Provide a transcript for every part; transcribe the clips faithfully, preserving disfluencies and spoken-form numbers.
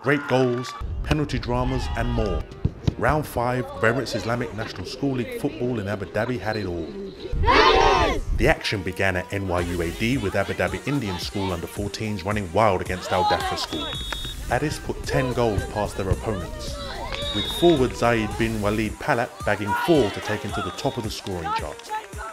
great goals, penalty dramas and more. Round five of Emirates Islamic National School League football in Abu Dhabi had it all. The action began at N Y U A D with Abu Dhabi Indian School under fourteens running wild against Al Dhafra School. Addis put ten goals past their opponents, with forward Zayed bin Walid Palat bagging four to take him to the top of the scoring chart.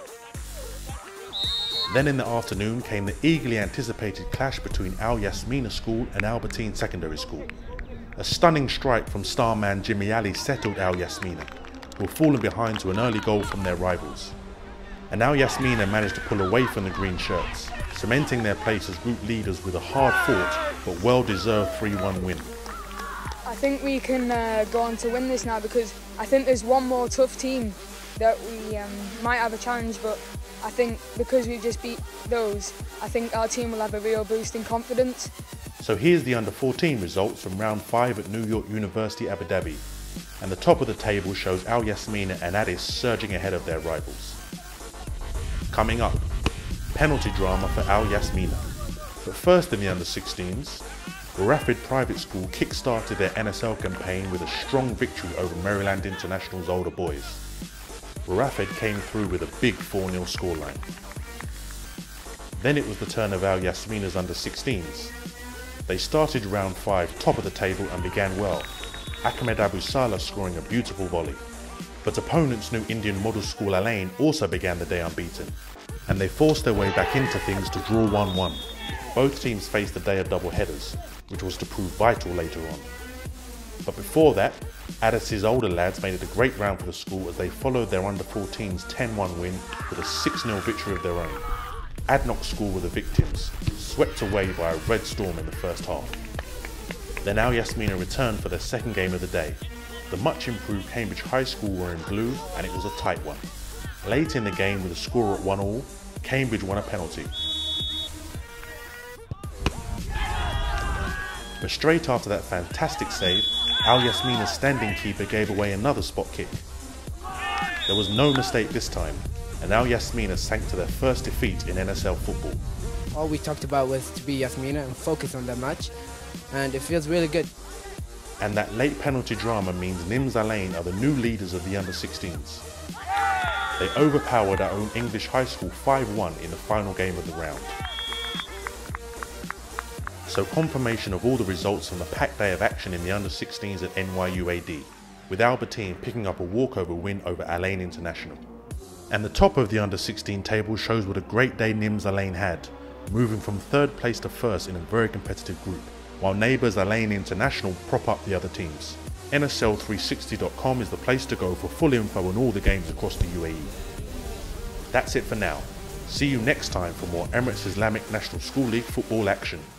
Then in the afternoon came the eagerly anticipated clash between Al Yasmina School and Al Bateen Secondary School. A stunning strike from star man Jimmy Ali settled Al Yasmina, who were falling behind to an early goal from their rivals. And Al Yasmina managed to pull away from the green shirts, cementing their place as group leaders with a hard-fought but well-deserved three one win. I think we can uh, go on to win this now, because I think there's one more tough team that we um, might have a challenge, but I think because we just beat those, I think our team will have a real boost in confidence. So here's the under fourteen results from round five at New York University Abu Dhabi, and the top of the table shows Al Yasmina and Addis surging ahead of their rivals. Coming up, penalty drama for Al Yasmina. But first in the under sixteens, Rapid Private School kick-started their N S L campaign with a strong victory over Maryland International's older boys. Rapid came through with a big four nil scoreline. Then it was the turn of Al Yasmina's under sixteens. They started round five top of the table and began well, Ahmed Abu Salah scoring a beautiful volley. But opponents New Indian Model School Al Ain also began the day unbeaten, and they forced their way back into things to draw one one. Both teams faced a day of double headers, which was to prove vital later on. But before that, Addis's older lads made it a great round for the school as they followed their under fourteens ten one win with a six nil victory of their own. Adnock School were the victims, swept away by a red storm in the first half. Then Al Yasmina returned for their second game of the day. The much improved Cambridge High School were in blue, and it was a tight one. Late in the game with a score at one all, Cambridge won a penalty. But straight after that fantastic save, Al Yasmina's standing keeper gave away another spot kick. There was no mistake this time, and Al Yasmina sank to their first defeat in N S L football. All we talked about was to be Yasmina and focus on that match, and it feels really good. And that late penalty drama means N Y U A D Al Ain are the new leaders of the under sixteens. They overpowered our own English High School five one in the final game of the round. So confirmation of all the results from the packed day of action in the under sixteens at N Y U A D, with Al Bateen picking up a walkover win over Al Ain International. And the top of the under sixteen table shows what a great day N Y U A D Al Ain had, moving from third place to first in a very competitive group, while neighbours Al Ain International prop up the other teams. N S L three sixty dot com is the place to go for full info on all the games across the U A E. That's it for now. See you next time for more Emirates Islamic National School League football action.